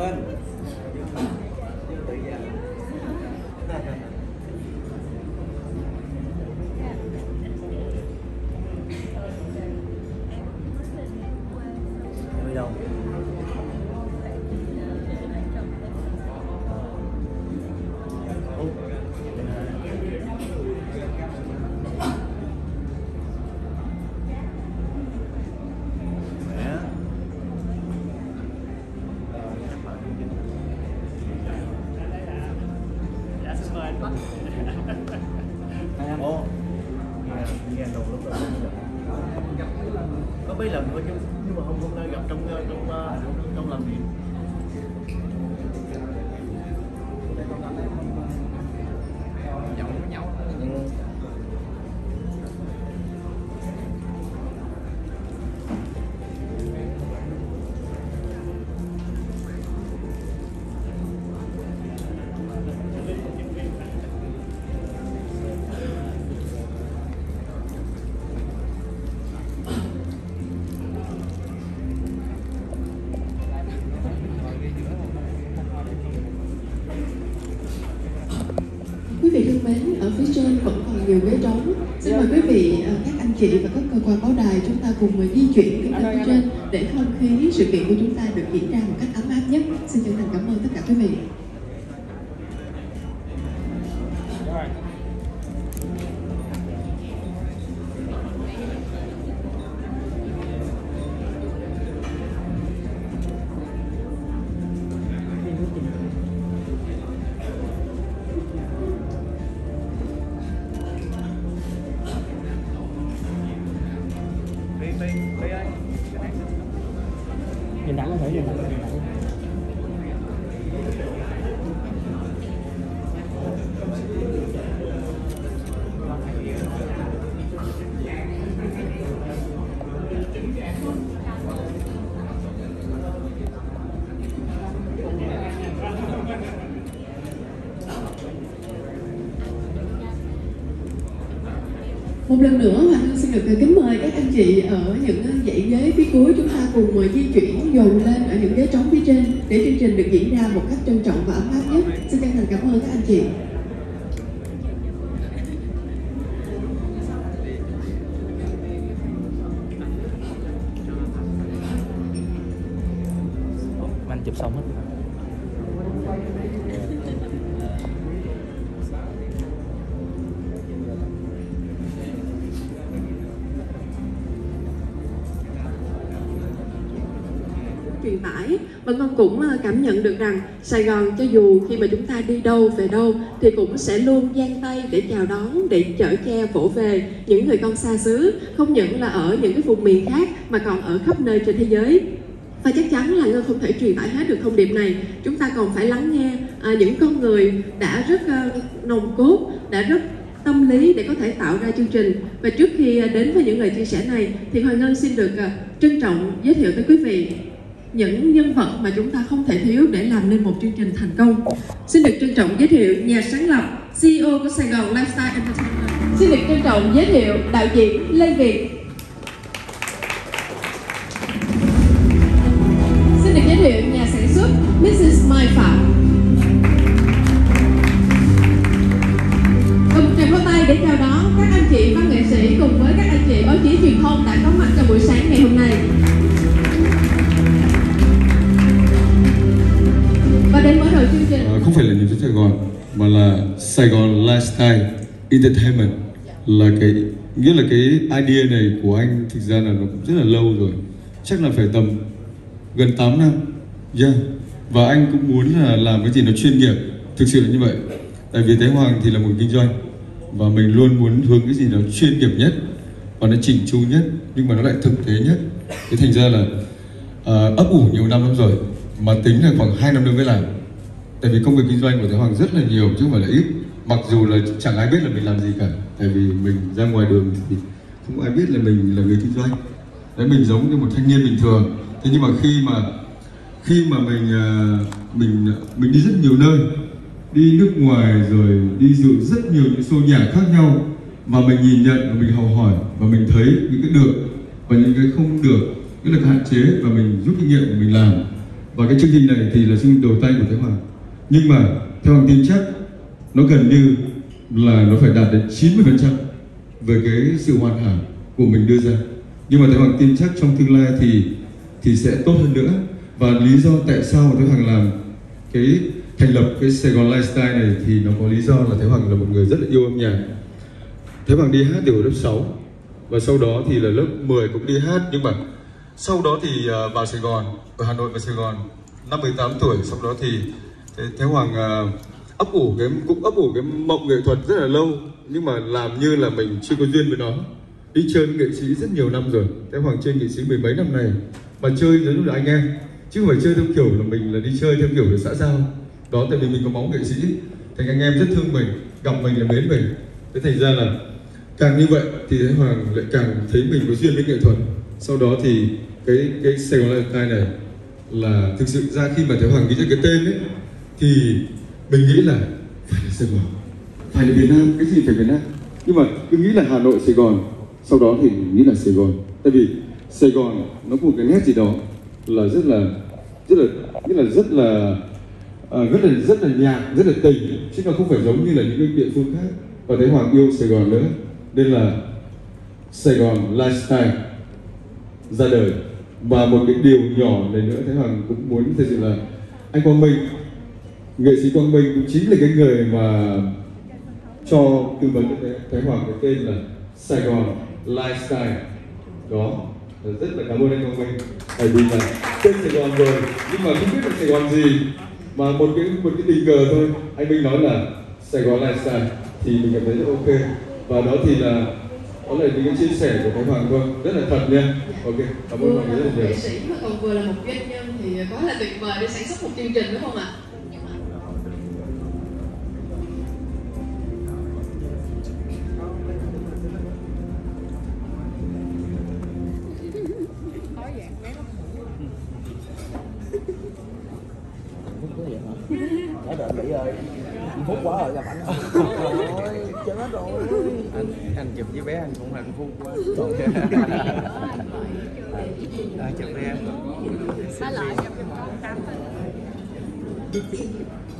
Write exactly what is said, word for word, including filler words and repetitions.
Minh. Đi đâu? Ồ, nghe đầu lúc đó có mấy lần thôi chứ nhưng mà không không đã gặp trong trong trong làm việc. Quý vị thân mến, ở phía trên vẫn còn nhiều ghế trống. Xin mời quý vị, các anh chị và các cơ quan báo đài chúng ta cùng di chuyển đến phía trên để không khí sự kiện của chúng ta được diễn ra một cách ấm áp nhất. Xin chân thành cảm ơn tất cả quý vị. Nhìn đẳng có thể nhìn đẳng. Một lần nữa, Hoàng Hân xin được kính mời các anh chị ở những dãy ghế phía cuối chúng ta cùng di chuyển dồn lên ở những ghế trống phía trên để chương trình được diễn ra một cách trân trọng và ấm áp nhất. Xin chân thành cảm ơn các anh chị. Anh chụp xong hết. Truyền tải và con cũng cảm nhận được rằng Sài Gòn cho dù khi mà chúng ta đi đâu về đâu thì cũng sẽ luôn dang tay để chào đón, để chở che vỗ về những người con xa xứ, không những là ở những cái vùng miền khác mà còn ở khắp nơi trên thế giới. Và chắc chắn là Ngân không thể truyền tải hết được thông điệp này. Chúng ta còn phải lắng nghe à, những con người đã rất uh, nồng cốt, đã rất tâm lý để có thể tạo ra chương trình. Và trước khi đến với những lời chia sẻ này thì Hoàng Ngân xin được uh, trân trọng giới thiệu tới quý vị những nhân vật mà chúng ta không thể thiếu để làm nên một chương trình thành công. Xin được trân trọng giới thiệu nhà sáng lập, xê e ô của Sài Gòn Lifestyle Entertainment. Xin được trân trọng giới thiệu đạo diễn Lê Việt. Xin được giới thiệu nhà sản xuất mít xít Mai Phạm. Và một tràng pháo tay để chào đón các anh chị văn nghệ sĩ cùng với các anh chị báo chí truyền thông đã có mặt trong buổi sáng ngày hôm nay. Và đến mở đầu chương trình, à, không phải là nhịp sống Sài Gòn mà là Sài Gòn Lifestyle Entertainment, là cái nghĩa là cái idea này của anh thực ra là nó cũng rất là lâu rồi, chắc là phải tầm gần tám năm. Yeah. Và anh cũng muốn là làm cái gì nó chuyên nghiệp, thực sự là như vậy. Tại vì Thái Hoàng thì là một kinh doanh và mình luôn muốn hướng cái gì nó chuyên nghiệp nhất và nó chỉnh chu nhất, nhưng mà nó lại thực tế nhất. Thế thành ra là uh, ấp ủ nhiều năm lắm rồi, mà tính là khoảng hai năm nữa mới làm. Tại vì công việc kinh doanh của Thái Hoàng rất là nhiều chứ không phải là ít. Mặc dù là chẳng ai biết là mình làm gì cả. Tại vì mình ra ngoài đường thì không ai biết là mình là người kinh doanh. Đấy, mình giống như một thanh niên bình thường. Thế nhưng mà khi mà khi mà mình mình mình đi rất nhiều nơi, đi nước ngoài rồi đi dự rất nhiều những show nhạc khác nhau, mà mình nhìn nhận và mình học hỏi và mình thấy những cái được và những cái không được, nghĩa là cái hạn chế, và mình rút kinh nghiệm của mình làm. Và cái chương trình này thì là chương trình đầu tay của Thái Hoàng. Nhưng mà theo Hoàng tin chắc nó gần như là nó phải đạt đến chín mươi phần trăm về cái sự hoàn hảo của mình đưa ra. Nhưng mà Thái Hoàng tin chắc trong tương lai thì thì sẽ tốt hơn nữa. Và lý do tại sao mà Thái Hoàng làm cái thành lập cái Sài Gòn Lifestyle này thì nó có lý do là Thái Hoàng là một người rất là yêu âm nhạc. Thái Hoàng đi hát từ lớp sáu và sau đó thì là lớp mười cũng đi hát, nhưng mà sau đó thì vào Sài Gòn, ở Hà Nội và Sài Gòn năm mười tám tuổi, sau đó thì Thái Hoàng ấp ủ cái cũng ấp ủ cái mộng nghệ thuật rất là lâu, nhưng mà làm như là mình chưa có duyên với nó. Đi chơi với nghệ sĩ rất nhiều năm rồi, Thái Hoàng chơi nghệ sĩ mười mấy năm này mà chơi giống như là anh em, chứ không phải chơi theo kiểu là mình là đi chơi theo kiểu là xã giao. Đó, tại vì mình có máu nghệ sĩ, thành anh em rất thương mình, gặp mình là mến mình. Thế thành ra là càng như vậy thì Thái Hoàng lại càng thấy mình có duyên với nghệ thuật. Sau đó thì cái cái Sài Gòn Lifestyle này là thực sự ra khi mà Thái Hoàng nghĩ ra cái tên ấy thì mình nghĩ là phải là Sài Gòn, phải là Việt Nam, cái gì phải Việt Nam. Nhưng mà cứ nghĩ là Hà Nội, Sài Gòn, sau đó thì mình nghĩ là Sài Gòn. Tại vì Sài Gòn nó có một cái nét gì đó là rất là rất là nghĩa là rất là uh, rất là rất là nhạc, rất là tình, chứ nó không phải giống như là những cái địa phương khác. Và Thái Hoàng yêu Sài Gòn nữa, nên là Sài Gòn Lifestyle ra đời. Và một cái điều nhỏ này nữa Thái Hoàng cũng muốn thực sự là anh Quang Minh, nghệ sĩ Quang Minh cũng chính là cái người mà cho tư vấn cho Thái Hoàng cái tên là Sài Gòn Lifestyle. Đó, rất là cảm ơn anh Quang Minh. Tại vì là tên Sài Gòn rồi nhưng mà không biết là Sài Gòn gì, mà một cái một cái tình cờ thôi, anh Minh nói là Sài Gòn Lifestyle thì mình cảm thấy rất ok. Và đó thì là đó là những cái chia sẻ của Thái Hoàng thôi, rất là thật nha. Ok, cảm ơn mọi người rất là nhiều. Nghệ sĩ mà còn vừa là một doanh nhân thì quá là tuyệt vời để sản xuất một chương trình, đúng không ạ? Đã đợi Mỹ ơi, hạnh phúc quá rồi gặp anh. Ôi, chết rồi. Anh anh chụp với bé anh cũng hạnh phúc quá. À, chụp với em. Ba lại chụp con tám.